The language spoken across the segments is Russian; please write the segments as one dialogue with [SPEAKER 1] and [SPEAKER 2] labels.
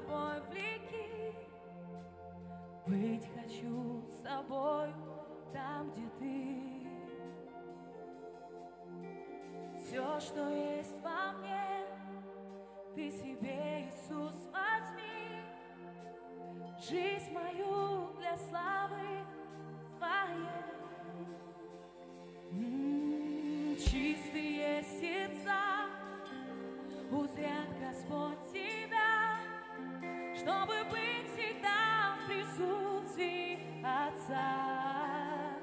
[SPEAKER 1] тобой влеки. Быть хочу с тобой там, где ты. Все, что есть во мне, ты себе, Иисус, возьми. Жизнь мою для славы твоей. Чистые сердца узрят, Господь, тебя, чтобы быть всегда в присутствии Отца.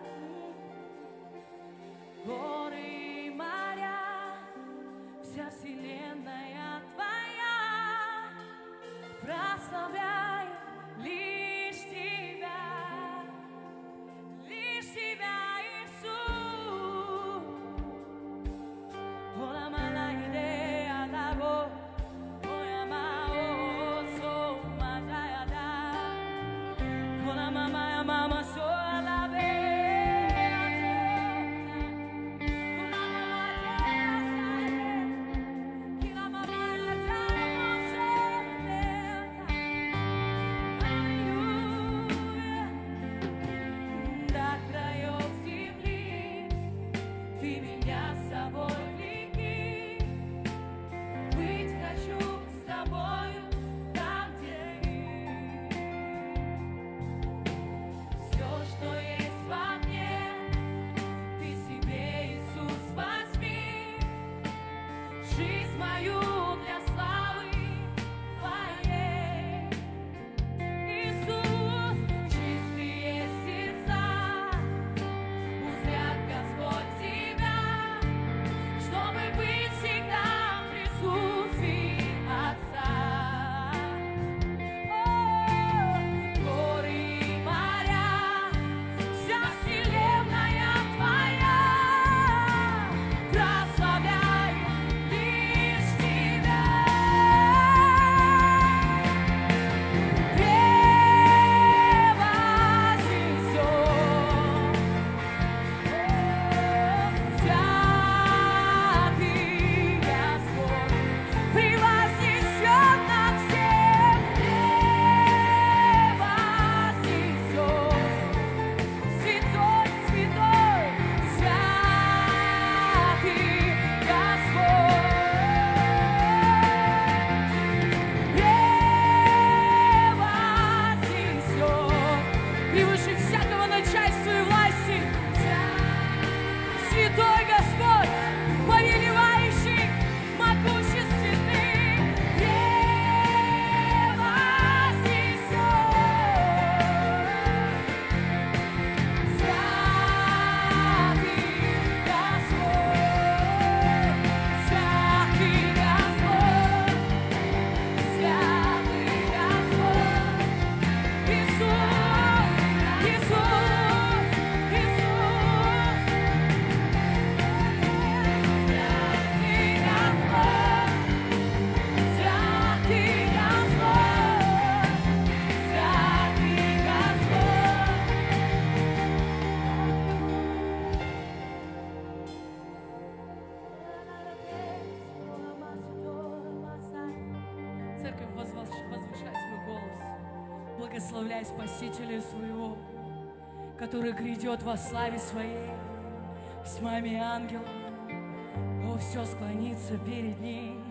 [SPEAKER 1] Горы и моря, вся вселенная твоя, прославляет лишь тебя, Иисус. Ола мала идея того, оя мао со мазая да, ола мама со алабе. Церковь, возвышай свой голос, благословляй Спасителя своего, который грядет во славе своей, с тьмами ангелов. О, все склонится перед Ним.